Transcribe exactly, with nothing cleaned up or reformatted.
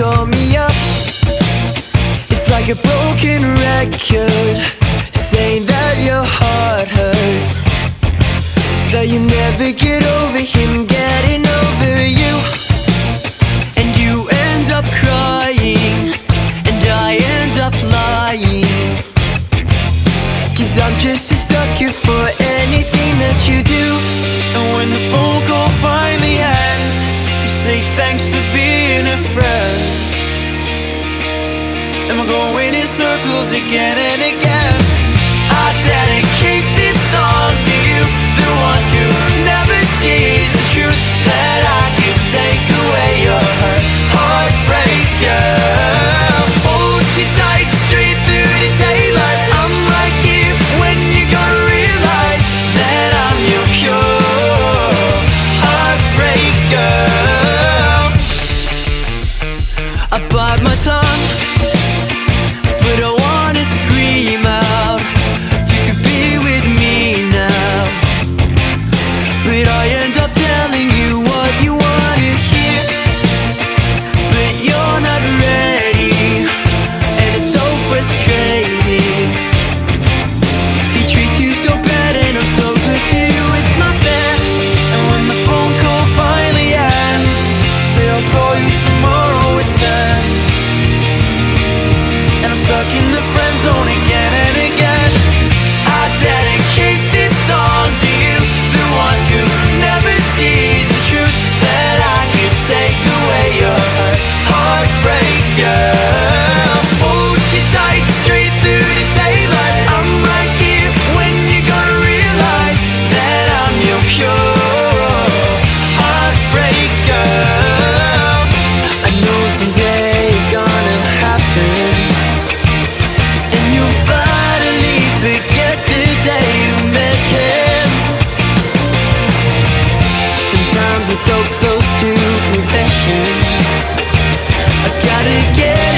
call me up. It's like a broken record, saying that your heart hurts, that you never get over him getting over you. And you end up crying, and I end up lying, 'cause I'm just a sucker for anything that you do. And when the phone call finally ends, you say thanks for being a friend. And we're going in circles again and again. I dedicate this song to you, the one who never sees the truth, that I can take away your hurt. Heartbreak girl, hold you tight straight through the daylight. I'm right here when you gonna realize that I'm your cure. Heartbreak girl. I bite my tongue, but I wanna scream out, you could be with me now. But I end up telling you what you wanna hear, but you're not ready, and it's so frustrating. He treats you so bad and I'm so good to you, it's not fair. And when the phone call finally ends, say I'll call you tomorrow at ten. And I'm stuck in the friend zone again and again. I dedicate this song to you, the one who never sees the truth, that I can take away your hurt. Heartbreak girl, hold you tight straight through the daylight. I'm right here when you gonna realize that I'm your cure. Heartbreak girl. I know someday it's gonna happen, and you'll finally forget the day you met him. Sometimes I'm so close to confession, I gotta get